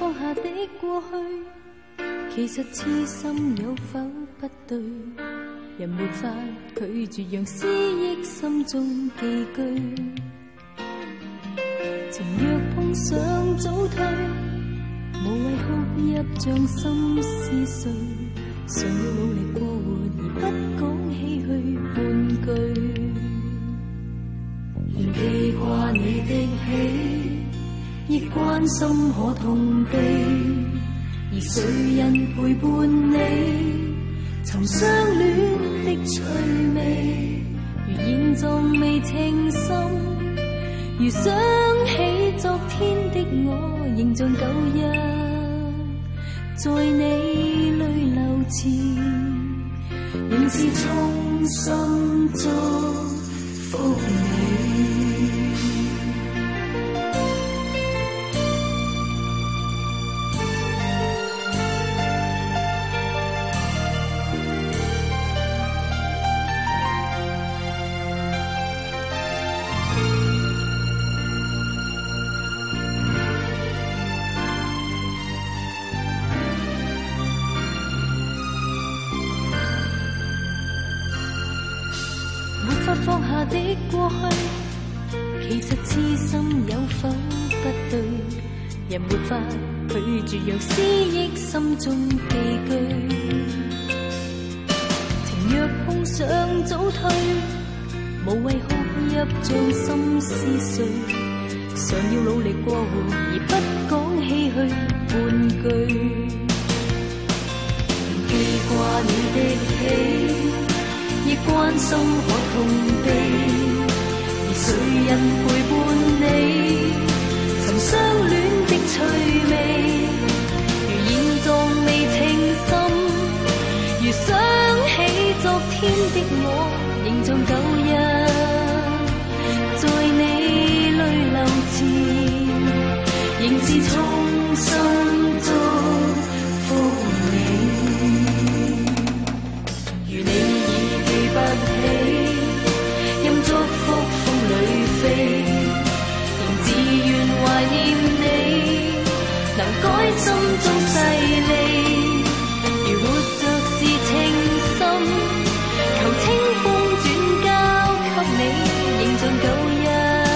放下的過去，其實痴心有否不對？人沒法拒絕讓思憶心中寄居。情若碰上早退，無謂哭泣將心撕碎。常要努力過活，而不講唏噓半句。仍記掛你的喜，亦關心可痛悲。而誰人陪伴你？尋相戀的趣味，如現狀未情深，如想起昨天的我，仍像舊日，在你淚流前，仍是衷心祝福你。放下的過去，其實痴心有否不對？人沒法拒絕讓思憶心中寄居。情若碰上早退，無謂哭泣將心撕碎。常要努力過活，而不講唏噓半句。記掛你的喜，亦關心可痛悲，而誰人陪伴你？尋相戀的趣味，如現狀未情深，如想起昨天的我，仍像舊日，在你淚流前，仍是衷心祝福你。如你不起，任祝福風裏飛，仍自願懷念你，能改心中勢利。如活着是情深，求清風轉交給你，仍像舊日，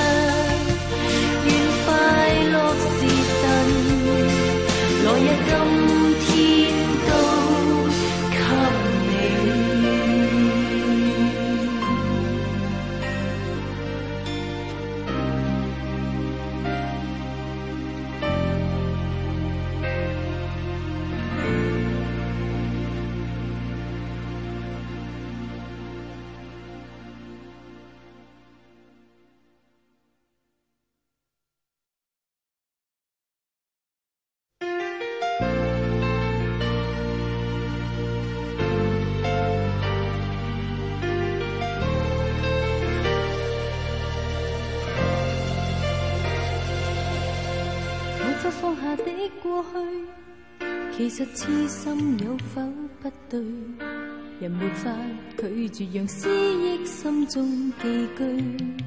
願快樂是神，來日今天都給你。放下的過去，其實痴心有否不對？人沒法拒絕讓思憶心中寄居。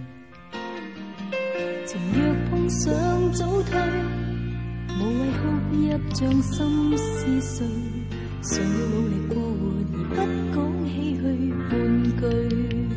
情若碰上早退，無謂哭泣將心撕碎。常要努力過活，而不講唏噓半句。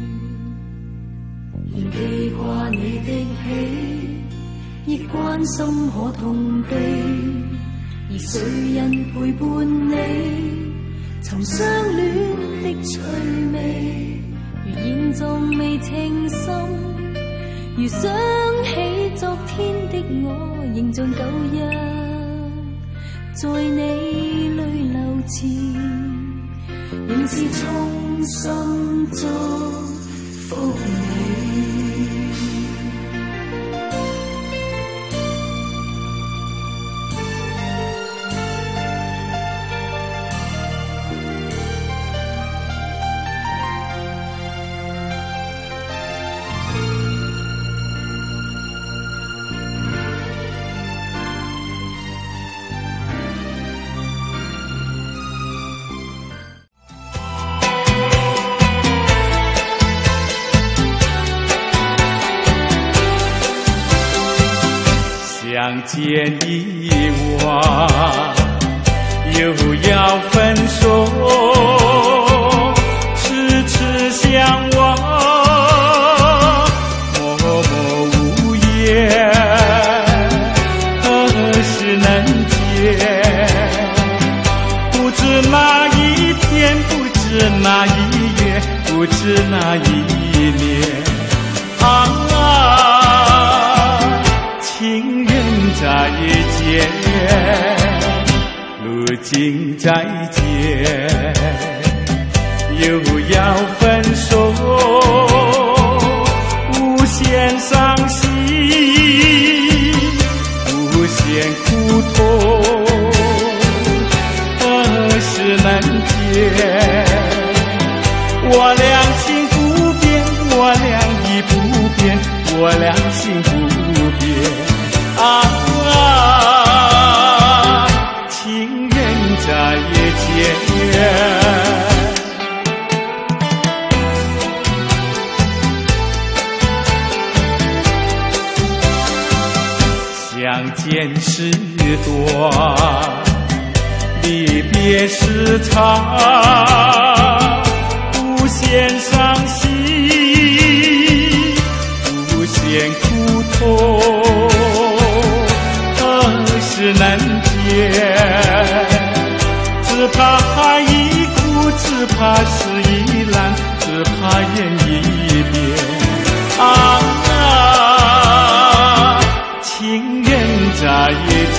仍記掛你的喜，亦關心可痛悲，而誰人陪伴你？尋相戀的趣味，如現狀未情深，如想起昨天的我，仍像舊日，在你淚流前，仍是衷心祝福你。 相见已我又要分手，痴痴相望，默默无言，何时能见？不知哪一天，不知哪一月，不知哪一年啊，情人再见，如今再见，又要分手，无限伤心，无限苦痛，何时能见？我俩情不变，我俩意不变，我俩心不变啊，情人再见。相见时多，离别时长，无限伤心，无限苦痛，何时能见？只怕爱已枯，只怕事已烂，只怕缘已变啊，情人再见。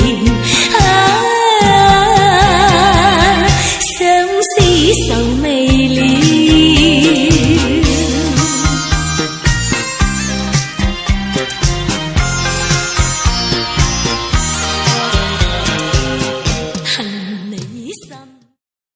愁眉